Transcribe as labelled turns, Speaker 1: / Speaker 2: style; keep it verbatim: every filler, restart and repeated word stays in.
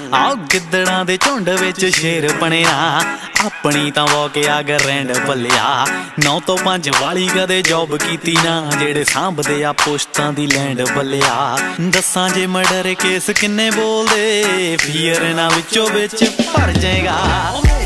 Speaker 1: आओ गिद्दड़ां दे झुंड विच शेर बनिया अपनी तां वॉक आ ग्रैंड भलिया नौ तो पंज वाली कदे जॉब कीती ना जेड़े सांभदे आ पोस्टां दी लैंड भलिया दस्सां जे मर्डर केस किन्ने बोलदे फियर ना विचों विच भर जाएगा।